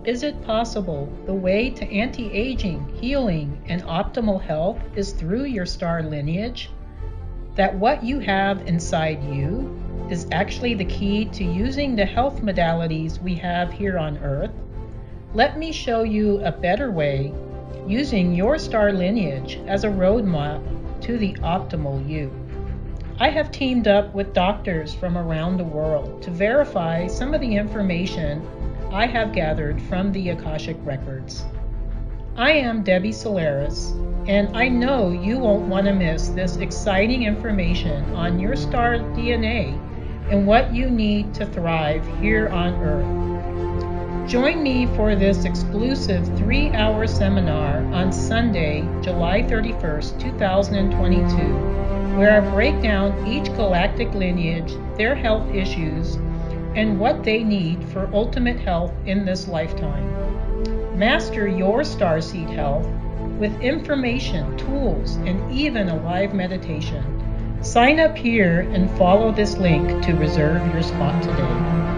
Is it possible the way to anti-aging, healing, and optimal health is through your star lineage? That what you have inside you is actually the key to using the health modalities we have here on Earth? Let me show you a better way, using your star lineage as a roadmap to the optimal you. I have teamed up with doctors from around the world to verify some of the information I have gathered from the Akashic Records. I am Debbie Solaris, and I know you won't want to miss this exciting information on your star DNA and what you need to thrive here on Earth. Join me for this exclusive 3-hour seminar on Sunday, July 31st, 2022, where I break down each galactic lineage, their health issues, and what they need for ultimate health in this lifetime. Master your starseed health with information, tools, and even a live meditation. Sign up here and follow this link to reserve your spot today.